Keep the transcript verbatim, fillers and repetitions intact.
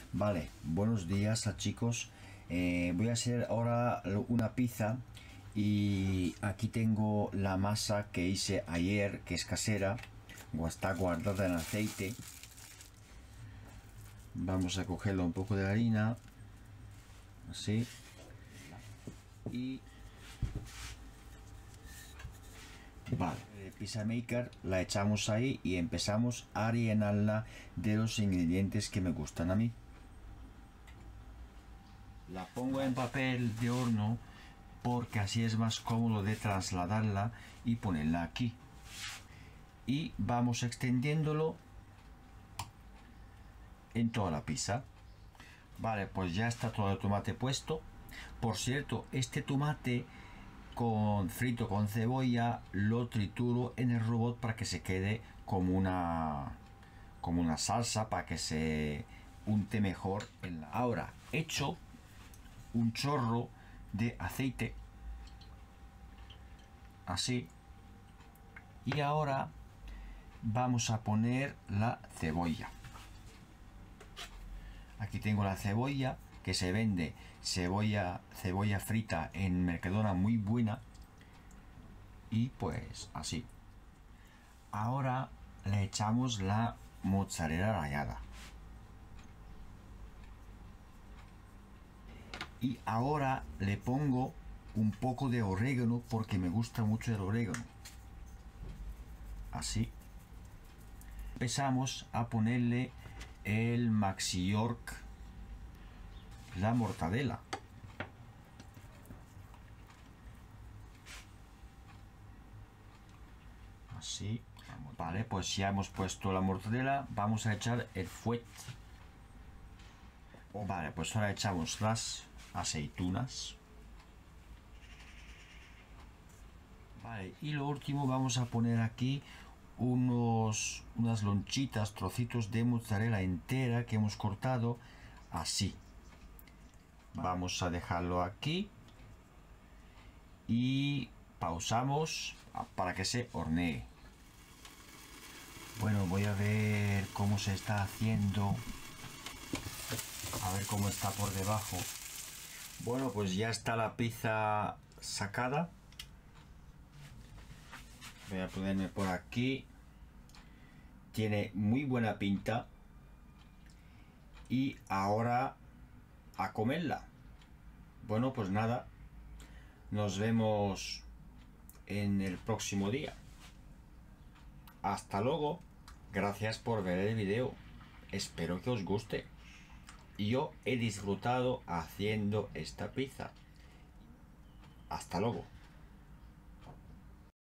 Vale, buenos días a chicos. Eh, voy a hacer ahora una pizza y aquí tengo la masa que hice ayer, que es casera, o está guardada en aceite. Vamos a cogerle un poco de harina, así, y vale, el pizza maker la echamos ahí y empezamos a rellenarla de los ingredientes que me gustan a mí. La pongo en papel de horno porque así es más cómodo de trasladarla y ponerla aquí. Y vamos extendiéndolo en toda la pizza. Vale, pues ya está todo el tomate puesto. Por cierto, este tomate con frito con cebolla lo trituro en el robot para que se quede como una como una salsa, para que se unte mejor en la... Ahora echo un chorro de aceite así, y ahora vamos a poner la cebolla. Aquí tengo la cebolla que se vende, cebolla cebolla frita en Mercadona, muy buena. Y pues así. Ahora le echamos la mozzarella rallada. Y ahora le pongo un poco de orégano porque me gusta mucho el orégano. Así. Empezamos a ponerle el Maxi York, la mortadela. Así. Vale, pues ya hemos puesto la mortadela, vamos a echar el fuet. Vale, pues ahora echamos las aceitunas. Vale, y lo último vamos a poner aquí unos unas lonchitas, trocitos de mozzarella entera que hemos cortado así. Vamos a dejarlo aquí y pausamos para que se hornee. Bueno, voy a ver cómo se está haciendo, a ver cómo está por debajo. Bueno, pues ya está la pizza sacada. Voy a ponerme por aquí. Tiene muy buena pinta. Y ahora a comerla. Bueno, pues nada, nos vemos en el próximo día. Hasta luego. Gracias por ver el video. Espero que os guste. Yo he disfrutado haciendo esta pizza. Hasta luego.